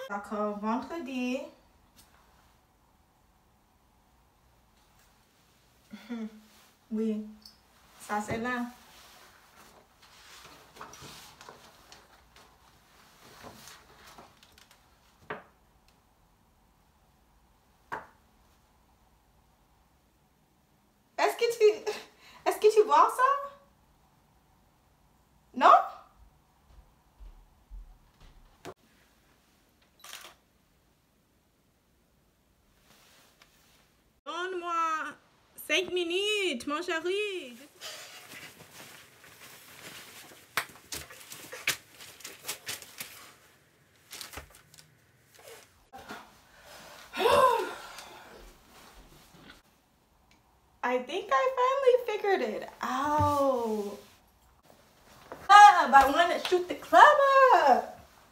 D'accord, vendredi. Oui, ça c'est là. Est-ce que tu vois ça? Non? Donne-moi 5 minutes, mon chéri. I think I finally figured it out. I want to shoot the club up.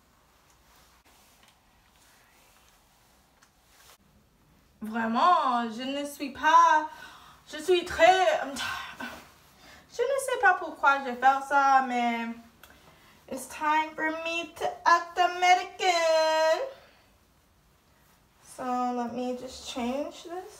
Vraiment, je ne suis pas... Je suis très... Je ne sais pas pourquoi je vais faire ça, mais... It's time for me to act American. So, let me just change this.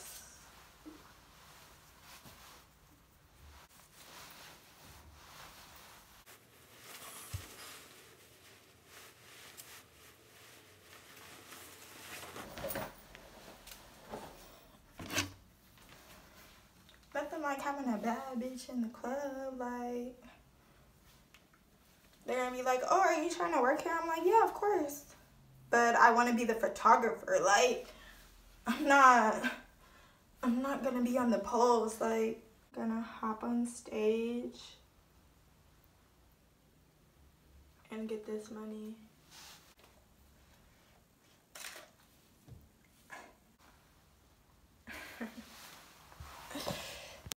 Nothing like having a bad bitch in the club, like... They're gonna be like, oh, are you trying to work here? I'm like, yeah, of course. But I want to be the photographer. Like, I'm not gonna be on the post. Like, gonna hop on stage and get this money.